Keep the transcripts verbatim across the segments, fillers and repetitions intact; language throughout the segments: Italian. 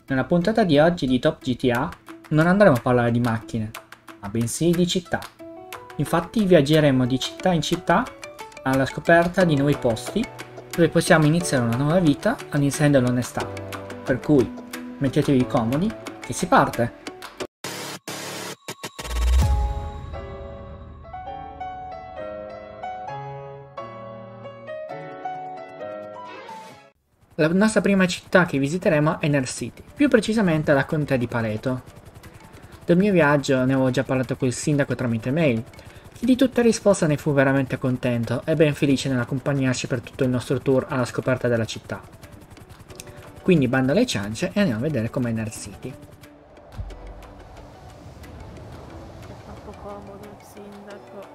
Nella puntata di oggi di Top G T A non andremo a parlare di macchine, ma bensì di città. Infatti viaggeremo di città in città alla scoperta di nuovi posti dove possiamo iniziare una nuova vita all'insegna dell'onestà. Per cui mettetevi comodi e si parte! La nostra prima città che visiteremo è Nel City, più precisamente la contea di Paleto. Del mio viaggio ne avevo già parlato col sindaco tramite mail, che di tutta risposta ne fu veramente contento e ben felice nell'accompagnarci per tutto il nostro tour alla scoperta della città. Quindi bando alle ciance e andiamo a vedere com'è Nel City. È troppo comodo il sindaco.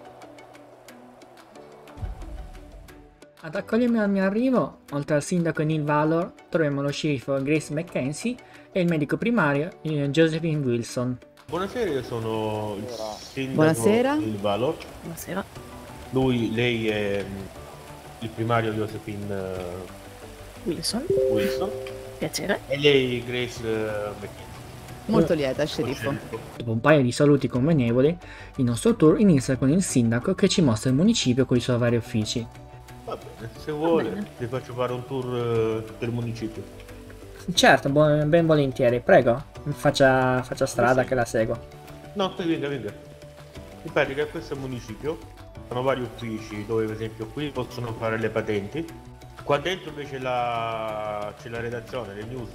Ad accogliermi al mio arrivo, oltre al sindaco Neil Valor, troviamo lo sceriffo Grace McKenzie e il medico primario eh, Josephine Wilson. Buonasera, io sono il sindaco Buonasera. Neil Valor. Buonasera. Lui, lei è mm, il primario Josephine eh, Wilson. Wilson Piacere. e lei Grace eh, McKenzie. Molto lieta, sceriffo. Dopo un paio di saluti convenevoli, il nostro tour inizia con il sindaco che ci mostra il municipio con i suoi vari uffici. Va bene, se vuole bene. vi faccio fare un tour eh, del municipio. Certo, bu- ben volentieri, prego, faccia, faccia strada Sì. che la seguo. No, qui venga, venga. In pratica questo è il municipio, sono vari uffici dove per esempio qui possono fare le patenti. Qua dentro invece la... c'è la redazione, le news.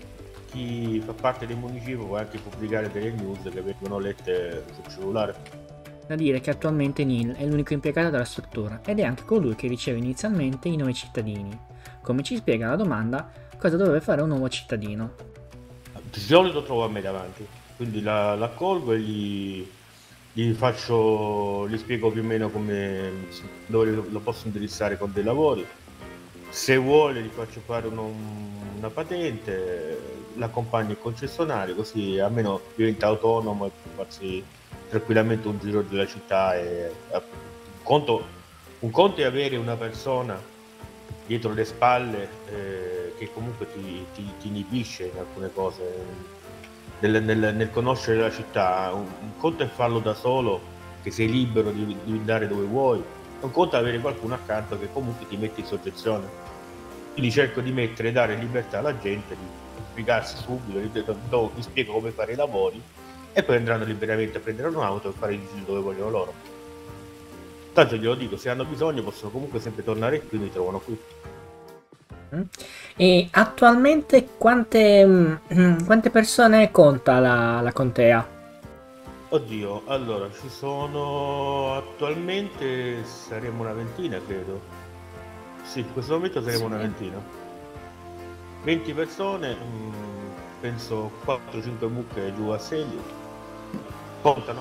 Chi fa parte del municipio può anche pubblicare delle news che vengono lette sul cellulare. Da dire che attualmente Neil è l'unico impiegato della struttura ed è anche colui che riceve inizialmente i nuovi cittadini. Come ci spiega la domanda, cosa dovrebbe fare un nuovo cittadino? Di solito trovo a me davanti, quindi la, l'accolgo e gli, gli faccio, gli spiego più o meno come, dove lo, lo posso indirizzare con dei lavori. Se vuole gli faccio fare uno- una patente, l'accompagno in concessionario, così almeno diventa autonomo e può farsi tranquillamente un giro della città. E, eh, un conto, un conto è avere una persona dietro le spalle eh, che comunque ti, ti, ti inibisce in alcune cose, nel, nel- nel conoscere la città. Un, un conto è farlo da solo, che sei libero di, di andare dove vuoi, un conto è avere qualcuno accanto che comunque ti mette in soggezione. Quindi cerco di mettere, dare libertà alla gente di spiegarsi subito, gli dico, "Do- vi spiego come fare i lavori e poi andranno liberamente a prendere un'auto e fare il giro dove vogliono loro. Tanto glielo dico, se hanno bisogno possono comunque sempre tornare qui, mi trovano qui. Mm? E attualmente quante, mm, quante persone conta la, la contea? Oddio, allora ci sono attualmente saremo una ventina, credo. Sì, in questo momento saremo una ventina. venti persone, mm, penso quattro cinque mucche giù a segno. Contano?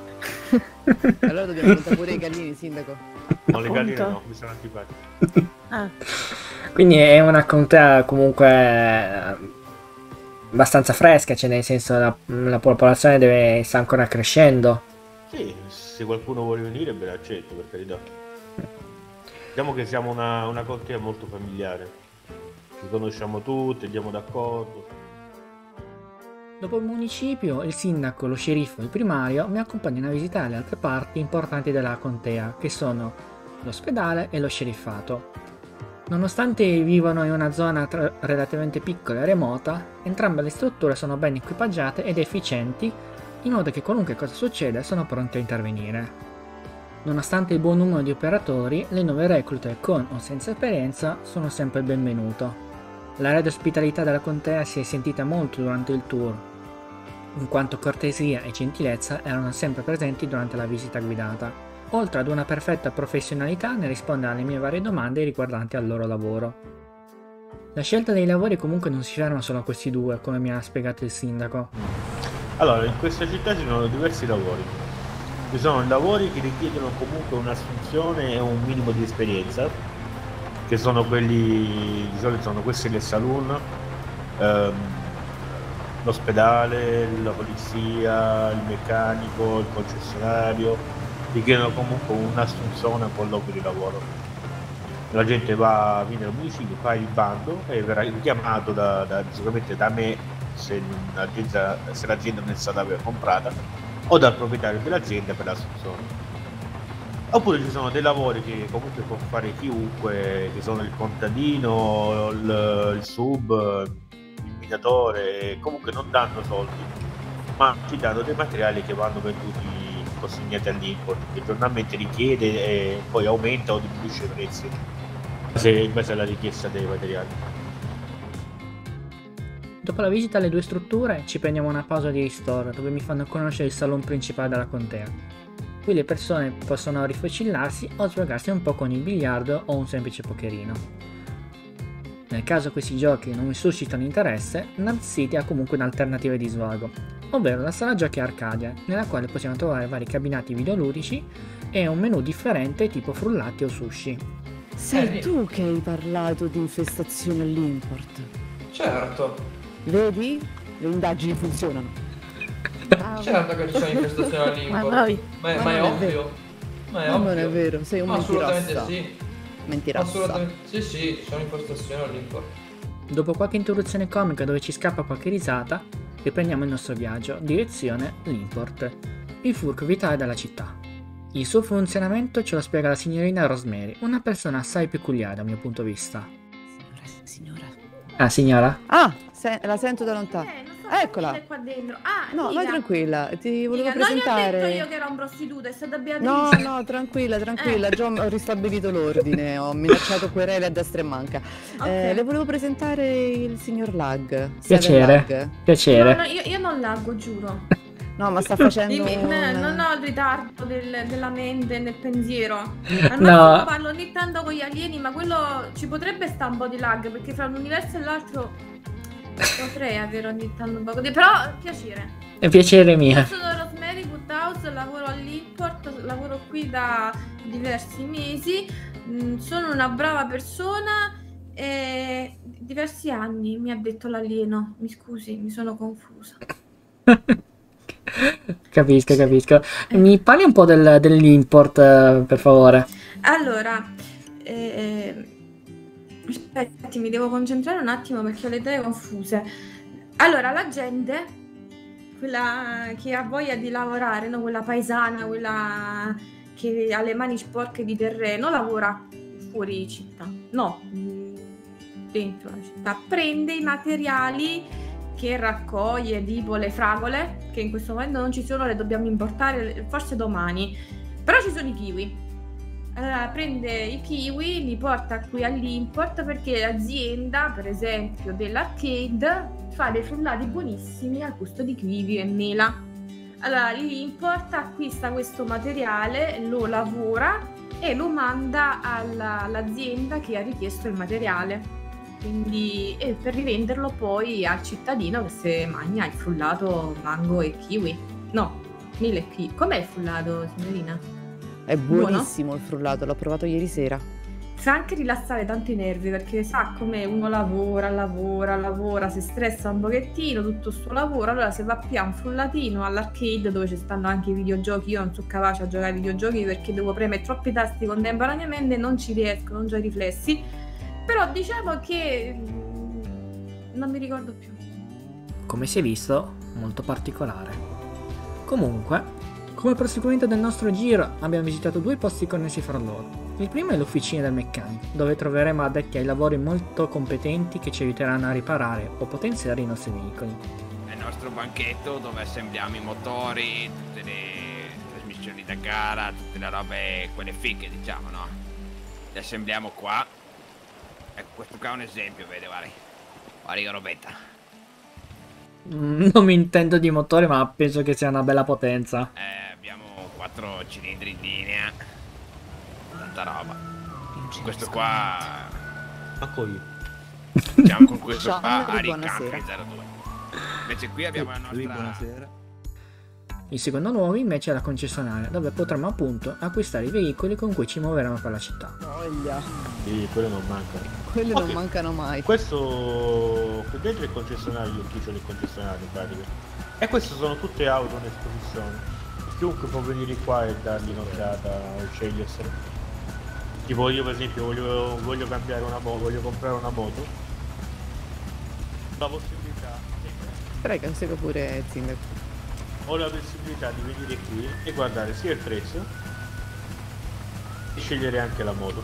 Allora dobbiamo contare pure i gallini, sindaco. No, le galline Conto. no, mi sono antipatiche. Ah, Quindi è una contea comunque eh, abbastanza fresca, cioè nel senso la, la popolazione deve, sta ancora crescendo. Sì, se qualcuno vuole venire, ve l'accetto, per carità. Diciamo che siamo una, una contea molto familiare. Ci conosciamo tutti, andiamo d'accordo. Dopo il municipio, il sindaco, lo sceriffo e il primario mi accompagnano a visitare le altre parti importanti della contea, che sono l'ospedale e lo sceriffato. Nonostante vivano in una zona tra- relativamente piccola e remota, entrambe le strutture sono ben equipaggiate ed efficienti, in modo che qualunque cosa succeda sono pronti a intervenire. Nonostante il buon numero di operatori, le nuove reclute con o senza esperienza sono sempre il benvenuto. L'area di ospitalità della contea si è sentita molto durante il tour, in quanto cortesia e gentilezza erano sempre presenti durante la visita guidata, oltre ad una perfetta professionalità nel rispondere alle mie varie domande riguardanti al loro lavoro. La scelta dei lavori comunque non si ferma solo a questi due, come mi ha spiegato il sindaco. Allora, in questa città ci sono diversi lavori. Ci sono lavori che richiedono comunque un'assunzione e un minimo di esperienza, che sono quelli, di solito sono questi nel saloon, ehm, l'ospedale, la polizia, il meccanico, il concessionario, richiedono comunque un'assunzione, un colloquio di lavoro. La gente va, viene al municipio, fa il bando e verrà chiamato da, da- sicuramente da me se l'azienda, se l'azienda non è stata comprata, o dal proprietario dell'azienda per l'assunzione. Oppure ci sono dei lavori che comunque può fare chiunque, che sono il contadino, il, il sub, il minatore, comunque non danno soldi, ma ci danno dei materiali che vanno venduti, consegnati all'import, che giornalmente richiede e poi aumenta o diminuisce i prezzi in base alla richiesta dei materiali. Dopo la visita alle due strutture ci prendiamo una pausa di ristoro dove mi fanno conoscere il salone principale della contea. Qui le persone possono rifocillarsi o svagarsi un po' con il biliardo o un semplice pokerino. Nel caso questi giochi non mi suscitano interesse, Nerd City ha comunque un'alternativa di svago, ovvero la sala giochi Arcadia, nella quale possiamo trovare vari cabinati videoludici e un menù differente tipo frullati o sushi. Sei Eh, tu che hai parlato di infestazione all'import. Certo, Vedi? Le indagini funzionano. certo che ci sono infestazioni Ma all'import. vai. Ma è, Ma ma è non è ovvio. Ma è Ma ovvio. non è vero, sei un Assolutamente mentirossa. sì. Mentirossa. Assolutamente sì, sì, ci sono infestazioni all'import. Dopo qualche interruzione comica dove ci scappa qualche risata, riprendiamo il nostro viaggio, direzione l'Import, il fulcro vitale della città. Il suo funzionamento ce lo spiega la signorina Rosemary, una persona assai peculiare dal mio punto di vista. Signora, signora. Ah, signora? Ah, se- la sento da lontano. Eh, non so Eccola. che c'è qua dentro. Ah, No, dica. vai tranquilla, ti volevo Dica, non gli ho presentare. detto io che ero un prostituto, è stata Beatrice. No, no, tranquilla, tranquilla, Eh. già ho ristabilito l'ordine, ho minacciato querele a destra e manca. Ok. Eh, le volevo presentare il signor Lag. Seven Piacere. Lag. No, Piacere. no, io, io non laggo, giuro. No, ma sta facendo Dimmi, un... eh, non ho il ritardo del- della mente nel pensiero. Al No. massimo parlo ogni tanto con gli alieni, ma quello ci potrebbe stare un po' di lag, perché fra un universo e l'altro potrei avere ogni tanto un po' di... Però, piacere. È piacere mio. Io sono Rosemary Woodhouse, lavoro all'import, lavoro qui da diversi mesi, mm, sono una brava persona e diversi anni, mi ha detto l'alieno. Mi scusi, mi sono confusa. Capisco, capisco. Mi parli un po' del- dell'import, eh, per favore. Allora, eh, aspetti, mi devo concentrare un attimo perché ho le idee confuse. Allora, la gente, quella che ha voglia di lavorare, no? Quella paesana, quella che ha le mani sporche di terreno, lavora fuori città. No, mm, dentro la città. Prende i materiali che raccoglie, tipo le fragole, che in questo momento non ci sono, le dobbiamo importare forse domani. Però ci sono i kiwi. Allora prende i kiwi, li porta qui all'import perché l'azienda, per esempio dell'arcade, fa dei frullati buonissimi al gusto di kiwi e mela. Allora l'import acquista questo materiale, lo lavora e lo manda alla- all'azienda che ha richiesto il materiale. Quindi e per rivenderlo poi al cittadino che se mangia il frullato mango e kiwi. No, mille e kiwi. Com'è il frullato, signorina? È buonissimo il frullato, l'ho provato ieri sera. Fa anche rilassare tanto i nervi perché sa come uno lavora, lavora, lavora, si stressa un pochettino, tutto sto lavoro, allora se va più a un frullatino all'arcade dove ci stanno anche i videogiochi, io non sono capace a giocare ai videogiochi perché devo premere troppi tasti contemporaneamente, non ci riesco, non ho i riflessi, però diciamo che mm, non mi ricordo più. Come si è visto, molto particolare. Comunque, come proseguimento del nostro giro abbiamo visitato due posti connessi fra loro. Il primo è l'officina del meccanico, dove troveremo addetti ai lavori molto competenti che ci aiuteranno a riparare o potenziare i nostri veicoli. È il nostro banchetto dove assembliamo i motori, tutte le trasmissioni da gara, tutte le robe, quelle fiche diciamo, no? Le assembliamo qua. Ecco, questo qua è un esempio, vede, guarda. Guarda che robetta. Mm, Non mi intendo di motore, ma penso che sia una bella potenza. Eh, abbiamo quattro cilindri in linea. Tanta roba. Questo qua, Manco io. diciamo con questo Ciao, qua, Henry, Ari buonasera. Campi zero due. Invece qui abbiamo la Lui, nostra... buonasera. Il secondo luogo invece è la concessionaria, dove potremo appunto acquistare i veicoli con cui ci muoveremo per la città. Voglia, Sì, quello non manca. quelle Ok. non mancano mai. Questo qui dentro è il concessionario, l'ufficio del concessionario in pratica. E queste sono tutte auto in esposizione. Chiunque può venire qua e dargli un'occhiata o scegliersene. Tipo io per esempio voglio, voglio cambiare una moto, voglio comprare una moto. La possibilità Prego, segua pure il sindaco. Ho la possibilità di venire qui e guardare sia il prezzo e scegliere anche la moto.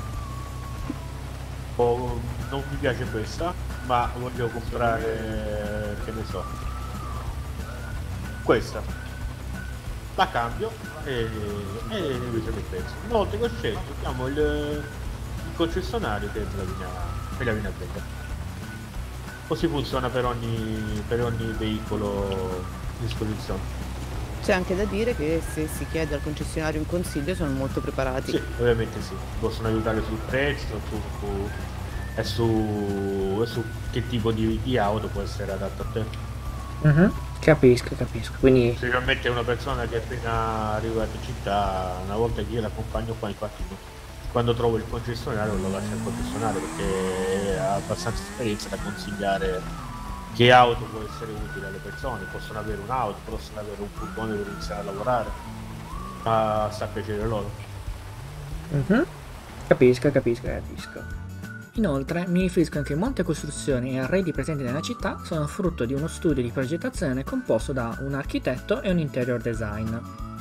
O non mi piace questa, ma voglio comprare, che ne so, questa. La cambio e, e invece il prezzo. Una volta che ho scelto, chiamo il, il concessionario che me la viene a, me la viene a vendere. Così funziona per ogni, per ogni veicolo a disposizione. C'è anche da dire che se si chiede al concessionario un consiglio sono molto preparati. Sì, ovviamente sì, possono aiutare sul prezzo su, su, e, su, e su che tipo di, di auto può essere adatto a te. Mhm, capisco, capisco. Quindi Sicuramente una persona che è appena arrivata in città, una volta che io l'accompagno qua, infatti quando trovo il concessionario lo lascio al concessionario perché ha abbastanza esperienza da consigliare che auto può essere utile alle persone. Possono avere un'auto, possono avere un furgone per iniziare a lavorare, ma sta a piacere loro. Mhm, capisco, capisco, capisco. Inoltre mi riferisco che molte costruzioni e arredi presenti nella città sono frutto di uno studio di progettazione composto da un architetto e un interior design.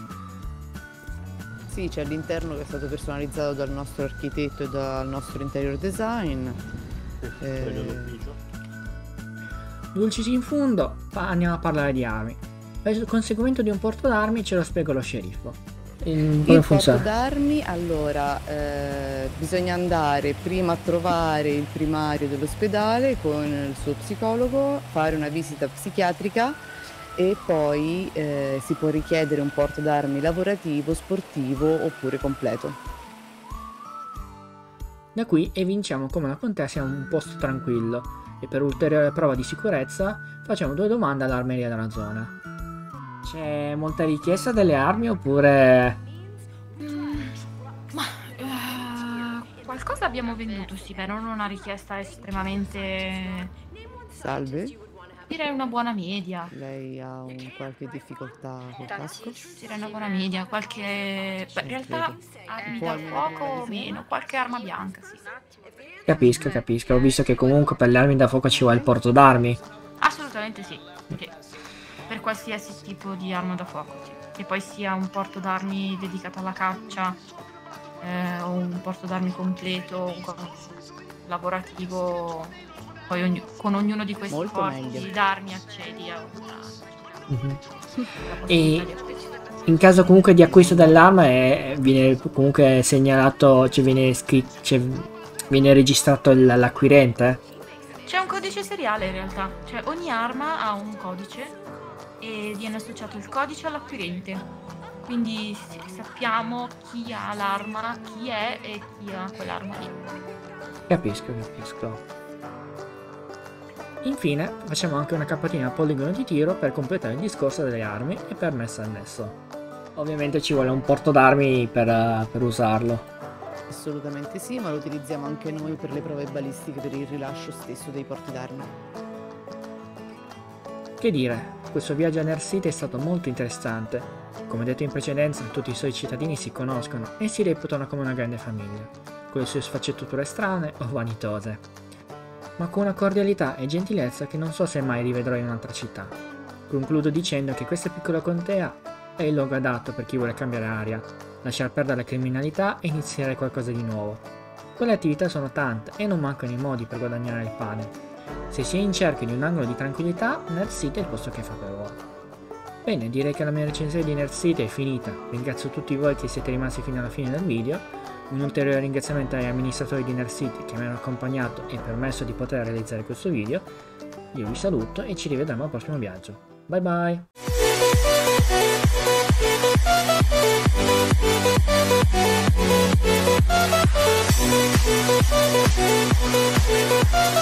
Sì, c'è l'interno che è stato personalizzato dal nostro architetto e dal nostro interior design. Eh, Vedo l'ufficio. Dulcis in fundo, pa- andiamo a parlare di armi. Il conseguimento di un porto d'armi ce lo spiego lo sceriffo. Il, come Il porto funziona? d'armi, allora, eh, bisogna andare prima a trovare il primario dell'ospedale con il suo psicologo, fare una visita psichiatrica e poi eh, si può richiedere un porto d'armi lavorativo, sportivo oppure completo. Da qui evinciamo come la contea sia un posto tranquillo e per ulteriore prova di sicurezza facciamo due domande all'armeria della zona. C'è molta richiesta delle armi oppure... Ma eh, qualcosa abbiamo venduto, sì, però non una richiesta estremamente... Salve, Direi una buona media. lei ha un qualche difficoltà col casco? Direi una buona media, qualche... Beh, in realtà armi da fuoco meno, qualche arma bianca, sì. Capisco, capisco, ho visto che comunque per le armi da fuoco ci vuole il porto d'armi. Assolutamente sì, sì. Per qualsiasi tipo di arma da fuoco, sì. Che poi sia un porto d'armi dedicato alla caccia, eh, o un porto d'armi completo, un co- lavorativo, poi ogni- con ognuno di questi Molto porti meglio. d'armi accedi a una Mhm. la E possibilità di acquisto. in caso comunque di acquisto dell'arma è- viene comunque segnalato, cioè viene scritto, cioè viene registrato il- l'acquirente? C'è un codice seriale in realtà, cioè ogni arma ha un codice e viene associato il codice all'acquirente, quindi s- sappiamo chi ha l'arma, chi è e chi ha quell'arma lì. Capisco, capisco. Infine facciamo anche una capatina a poligono di tiro per completare il discorso delle armi e permesso annesso. Ovviamente ci vuole un porto d'armi per, eh, per usarlo. Assolutamente sì, ma lo utilizziamo anche noi per le prove balistiche per il rilascio stesso dei porti d'armi. Che dire, questo viaggio a Nerd City è stato molto interessante. Come detto in precedenza, tutti i suoi cittadini si conoscono e si reputano come una grande famiglia, con le sue sfaccettature strane o vanitose, ma con una cordialità e gentilezza che non so se mai rivedrò in un'altra città. Concludo dicendo che questa piccola contea è il luogo adatto per chi vuole cambiare aria, lasciar perdere la criminalità e iniziare qualcosa di nuovo. Quelle attività sono tante e non mancano i modi per guadagnare il pane. Se si è in cerca di un angolo di tranquillità, Nerd City è il posto che fa per voi. Bene, direi che la mia recensione di Nerd City è finita. Ringrazio tutti voi che siete rimasti fino alla fine del video. Un ulteriore ringraziamento agli amministratori di Nerd City che mi hanno accompagnato e permesso di poter realizzare questo video. Io vi saluto e ci rivedremo al prossimo viaggio. Bye bye!